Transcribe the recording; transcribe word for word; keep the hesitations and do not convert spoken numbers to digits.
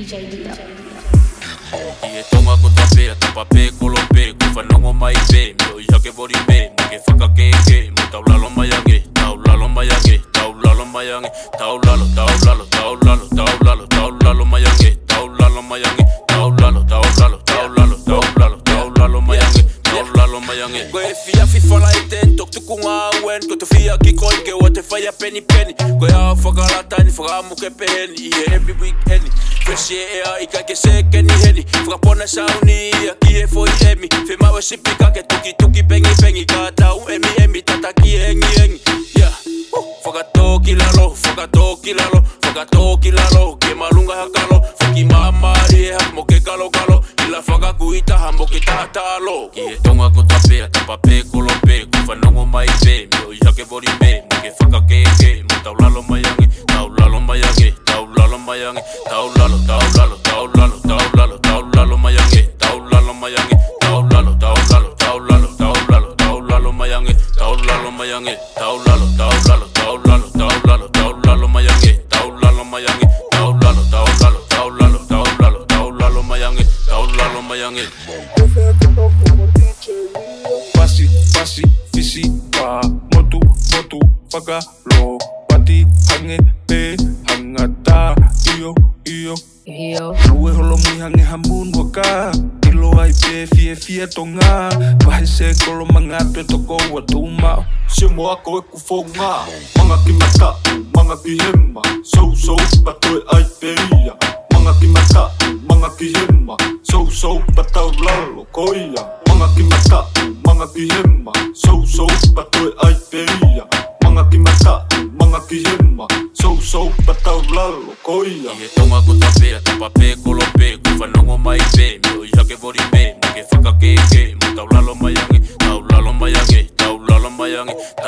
D J Dia. Ie tonga ko tape, tapa pe kolope, ko whanongo mai pe, mio iha ke wori me, mo ke whakakeke, mo tau lalo mai ange, tau lalo mai ange, tau lalo mai ange, tau lalo, tau lalo, tau lalo, tau lalo, tau lalo mai ange, tau lalo mai ange, tau lalo, tau lalo, tau lalo, tau lalo, tau lalo mai ange, tau lalo mai ange. Koe fia fi whala i ten, tok tuku ngā uen, ko te fia ki koi ke o te whaia penny penny, koe a whakalata ni whakamu ke peheni, i every weekend. Fresh air, i kai ke se ke ni heni Whakapona sauni, a ki e foi emi Whi mau e sipika ke tuki tuki pengi pengi Ka tau emi emi, tata ki e engi engi Yeah, whakatō ki lalo, whakatō ki lalo Whakatō ki lalo, ke malunga hakalo Whaki mamari e hak mo ke kalo kalo Ila whakakuita ha mo ke tātalo Ki e tonga ko tape, a tapa pe kolope Ko whanongo mai pe, mio iha ke wori me Mo ke whakakeke, mo tau lalo mai ange Tau lalo mai ange, tau lalo mai ange Tau lalo, tau lalo, tau lalo, tau lalo, tau lalo mai ange Tau lalo mai ange, tau lalo, tau lalo, tau lalo, tau lalo, tau lalo mai ange Tau lalo mai ange, tau lalo, tau lalo, tau lalo, tau lalo, tau lalo mai ange Tau lalo mai ange, tau lalo, tau lalo, tau lalo, tau lalo, tau lalo mai ange Tau lalo mai ange Pasi, pasi, fisi, pa, motu, motu, whakalo Pati, hange, pe, hangata, iyo, iyo Iyo. Lue holo mui hange hamun waka Ilo ai pe fie fie tonga Wahe se kolo mangato e toko wa tuma Se mo ako e ku whaunga Manga ki mata, manga ki hema Sou sou, pato e ai pe ia Manga ki mata, manga ki hema Sou sou, patau lalo ko ia Manga ki mata, manga ki hema Sou sou, pato e ai pe ia Manga ki mata, manga ki hema Sou sou, patau lalo ko ia Ie tonga ko tape, a tapa pe kolope Ko whanongo mai pe, mio iha ke wori me Mo ke whakakeke, mo tau lalo mai ange Tau lalo mai ange, tau lalo mai ange